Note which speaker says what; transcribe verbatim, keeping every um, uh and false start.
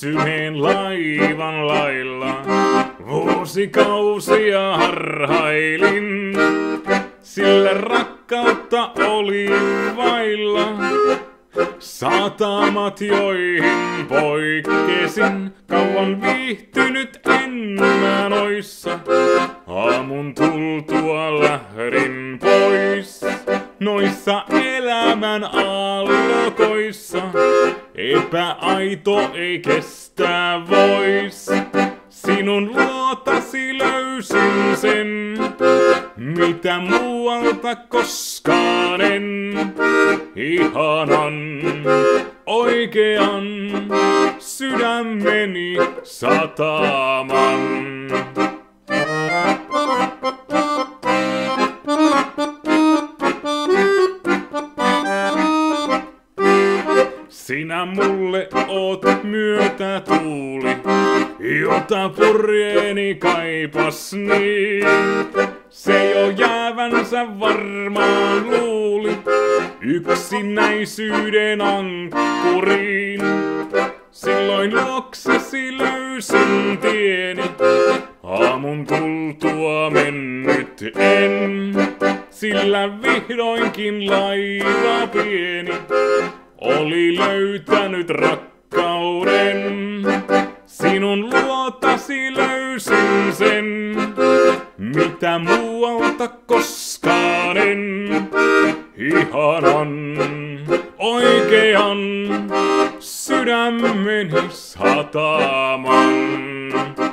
Speaker 1: eksyneen laivan lailla. Vuosikausia harhailin, sillä rakkautta oli vailla. Satamat, joihin poikkesin, kauan viihtynyt en mä noissa. Aamun tultua lähdin pois, noissa elämän allokoissa. Epäaito ei kestää vois, sinun luotasi löysin sen, mitä muualta koskaan en. Ihanan, oikean, sydämeni sataman. Sinä mulle oot myötätuuli, jota purjeeni kaipas niin. Se jo jäävänsä varmaan luuli yksinäisyyden ankkuriin. Silloin luoksesi löysin tieni, aamun tultua mennyt en. Sillä vihdoinkin laiva pieni oli löytänyt rakkauden. Sinun luotasi löysin sen, mitä muualta koskaan en. Ihanan, oikean, sydämeni sataman.